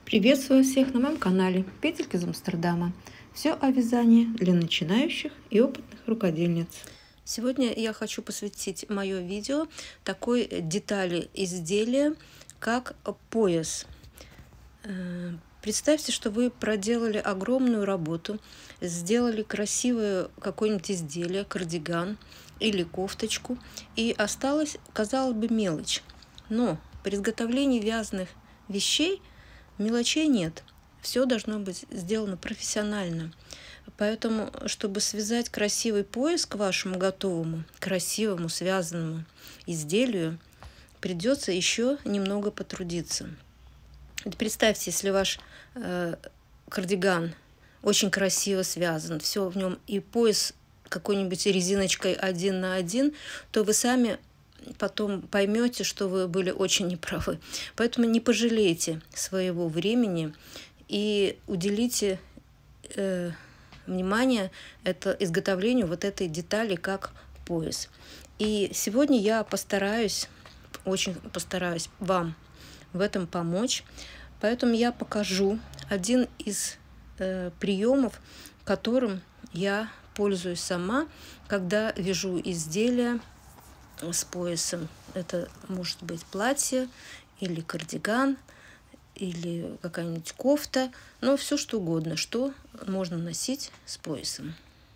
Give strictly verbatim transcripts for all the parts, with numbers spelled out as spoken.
Приветствую всех на моем канале Петельки из Амстердама. Все о вязании для начинающих и опытных рукодельниц. Сегодня я хочу посвятить мое видео такой детали изделия, как пояс. Представьте, что вы проделали огромную работу, сделали красивое какое-нибудь изделие, кардиган или кофточку, и осталась, казалось бы, мелочь. Но при изготовлении вязаных вещей мелочей нет. Все должно быть сделано профессионально. Поэтому, чтобы связать красивый пояс к вашему готовому, красивому связанному изделию, придется еще немного потрудиться. Представьте, если ваш э, кардиган очень красиво связан, все в нем, и пояс какой-нибудь резиночкой один на один, то вы сами потом поймете, что вы были очень неправы. Поэтому не пожалейте своего времени и уделите э, внимание это, изготовлению вот этой детали, как пояс. И сегодня я постараюсь, очень постараюсь вам в этом помочь. Поэтому я покажу один из э, приемов, которым я пользуюсь сама, когда вяжу изделия с поясом. Это может быть платье или кардиган, или какая-нибудь кофта, но все что угодно, что можно носить с поясом.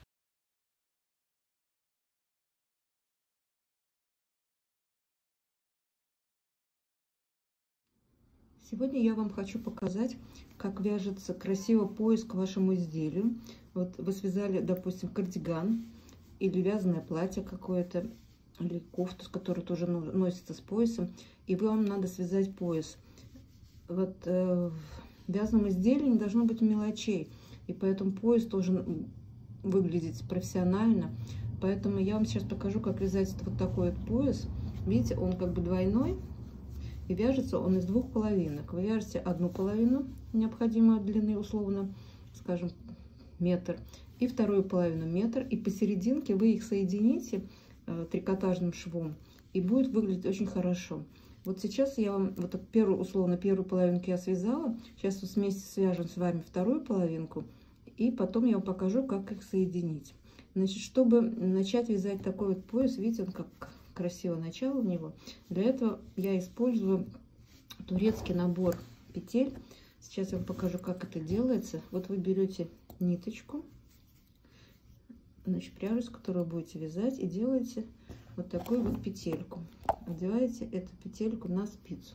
Сегодня я вам хочу показать, как вяжется красиво пояс к вашему изделию. Вот вы связали, допустим, кардиган или вязаное платье какое-то, или кофту, которая тоже носится с поясом, и вам надо связать пояс. Вот э, в вязаном изделии не должно быть мелочей, и поэтому пояс должен выглядеть профессионально. Поэтому я вам сейчас покажу, как вязать вот такой вот пояс. Видите, он как бы двойной, и вяжется он из двух половинок. Вы вяжете одну половину необходимой длины, условно, скажем, метр, и вторую половину метр, и посерединке вы их соедините трикотажным швом, и будет выглядеть очень хорошо. Вот сейчас я вам вот первую, условно, первую половинку я связала. Сейчас вот вместе свяжем с вами вторую половинку, и потом я вам покажу, как их соединить. Значит, чтобы начать вязать такой вот пояс, видите, он как красиво начало у него. Для этого я использую турецкий набор петель. Сейчас я вам покажу, как это делается. Вот вы берете ниточку, значит, пряжу, с которой будете вязать, и делаете вот такую вот петельку. Одеваете эту петельку на спицу.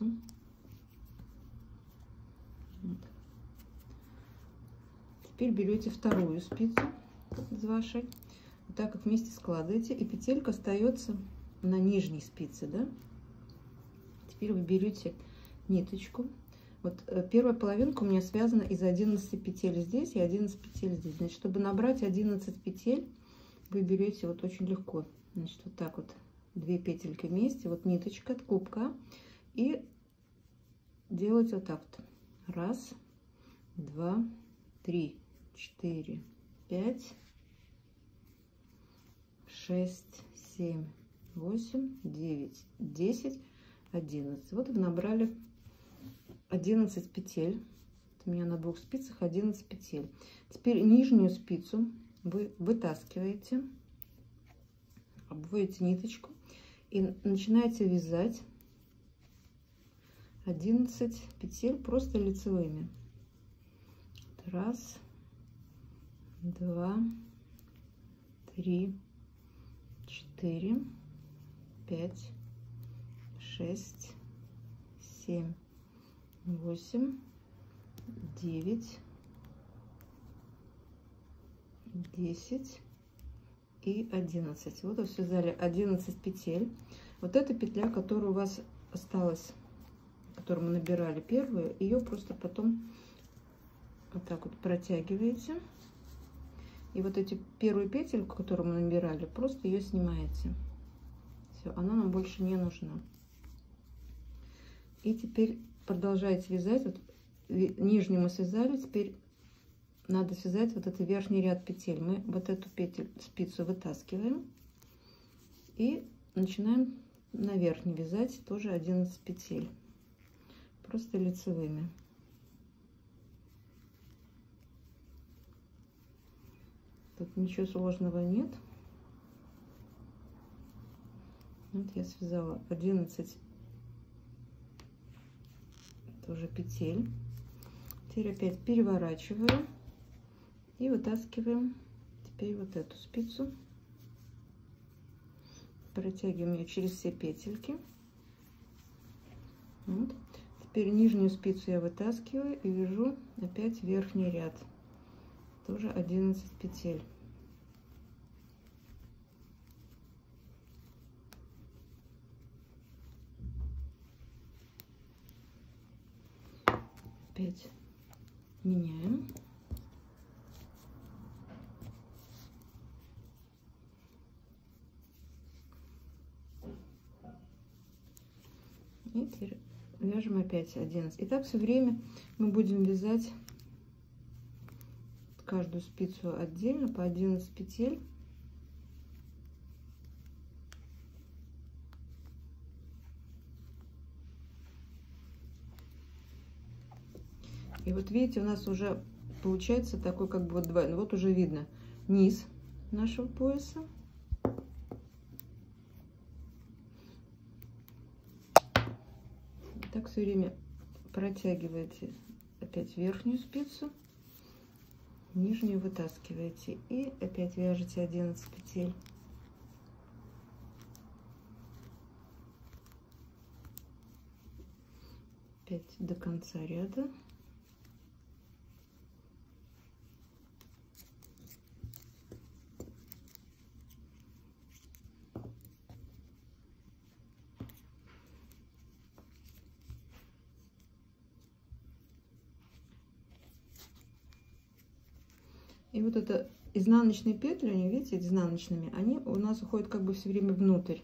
Вот. Теперь берете вторую спицу из вашей, вот так вот вместе складываете, и петелька остается на нижней спице, да? Теперь вы берете ниточку. Вот первая половинка у меня связана из одиннадцати петель здесь и одиннадцати петель здесь. Значит, чтобы набрать одиннадцать петель, вы берете вот очень легко, значит, вот так вот две петельки вместе, вот ниточка от клубка, и делать вот так вот. Раз, два, три, четыре, пять, шесть, семь, восемь, девять, десять, одиннадцать. Вот вы набрали одиннадцать петель. У меня на двух спицах одиннадцать петель. Теперь нижнюю спицу вы вытаскиваете, обводите ниточку и начинаете вязать одиннадцать петель просто лицевыми. Раз, два, три, четыре, пять, шесть, семь, восемь, девять, десять и одиннадцать. Вот вы связали одиннадцать петель. Вот эта петля, которая у вас осталась, которую мы набирали первую, ее просто потом вот так вот протягиваете. И вот эти первую петельку, которую мы набирали, просто ее снимаете. Все, она нам больше не нужна. И теперь продолжаете вязать. Вот нижнюю мы связали, теперь надо связать вот этот верхний ряд петель. Мы вот эту петель, спицу вытаскиваем и начинаем на верхней вязать тоже одиннадцать петель, просто лицевыми. Тут ничего сложного нет. Вот я связала одиннадцать тоже петель. Теперь опять переворачиваю и вытаскиваем теперь вот эту спицу. Протягиваем ее через все петельки. Вот. Теперь нижнюю спицу я вытаскиваю и вяжу опять верхний ряд. Тоже одиннадцать петель. Опять меняем. И теперь вяжем опять одиннадцать. И так все время мы будем вязать каждую спицу отдельно по одиннадцать петель. И вот видите, у нас уже получается такой как бы вот двойной. Вот уже видно низ нашего пояса. Так все время протягиваете опять верхнюю спицу, нижнюю вытаскиваете и опять вяжете одиннадцать петель. Опять до конца ряда. И вот это изнаночные петли, они, видите, изнаночными, они у нас уходят как бы все время внутрь.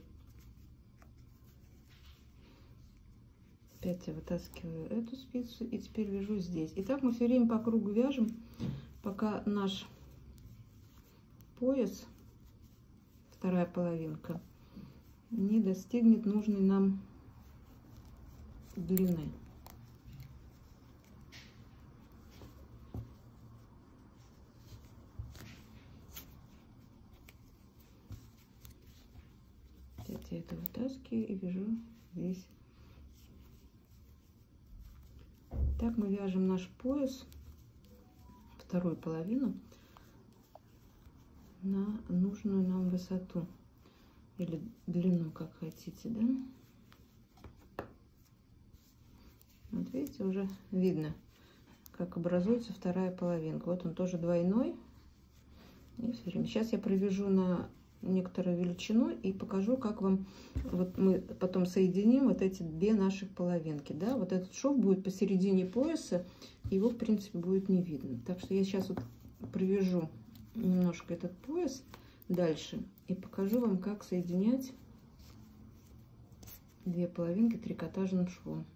Опять я вытаскиваю эту спицу и теперь вяжу здесь. И так мы все время по кругу вяжем, пока наш пояс, вторая половинка, не достигнет нужной нам длины. Я это вытаскиваю и вяжу здесь. Так мы вяжем наш пояс, вторую половину, на нужную нам высоту или длину, как хотите, да? Вот видите, уже видно, как образуется вторая половинка. Вот он тоже двойной. И все время. Сейчас я провяжу на некоторую величину и покажу, как вам вот мы потом соединим вот эти две наших половинки, да? Вот этот шов будет посередине пояса, его в принципе будет не видно. Так что я сейчас вот провяжу немножко этот пояс дальше и покажу вам, как соединять две половинки трикотажным швом.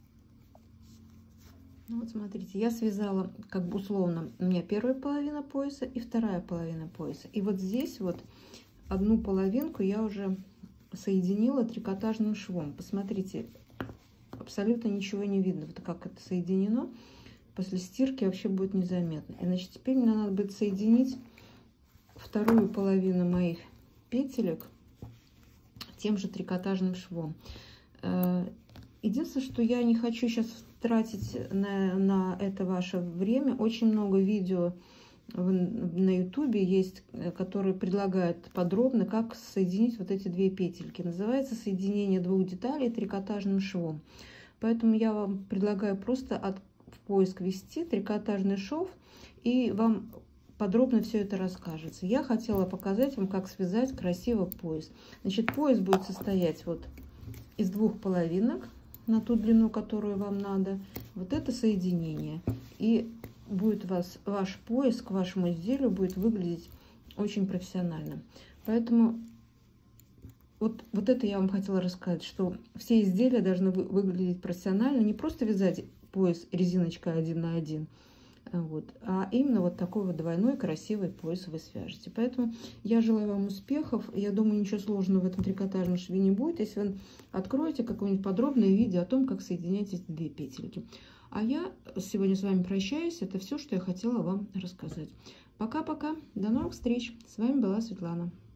Ну вот смотрите, я связала как бы условно, у меня первая половина пояса и вторая половина пояса, и вот здесь вот одну половинку я уже соединила трикотажным швом. Посмотрите, абсолютно ничего не видно, вот как это соединено. После стирки вообще будет незаметно. И значит, теперь мне надо будет соединить вторую половину моих петелек тем же трикотажным швом. Единственное, что я не хочу сейчас тратить на, на это ваше время. Очень много видео на ютубе есть, которые предлагают подробно, как соединить вот эти две петельки. Называется соединение двух деталей трикотажным швом. Поэтому я вам предлагаю просто от, в поиск ввести трикотажный шов, и вам подробно все это расскажется. Я хотела показать вам, как связать красиво пояс. Значит, пояс будет состоять вот из двух половинок на ту длину, которую вам надо. Вот это соединение. И будет вас, ваш пояс к вашему изделию будет выглядеть очень профессионально. Поэтому вот, вот это я вам хотела рассказать, что все изделия должны вы, выглядеть профессионально. Не просто вязать пояс резиночкой один на один, вот, а именно вот такой вот двойной красивый пояс вы свяжете. Поэтому я желаю вам успехов. Я думаю, ничего сложного в этом трикотажном шве не будет, если вы откроете какое-нибудь подробное видео о том, как соединять эти две петельки. А я сегодня с вами прощаюсь. Это все, что я хотела вам рассказать. Пока-пока. До новых встреч. С вами была Светлана.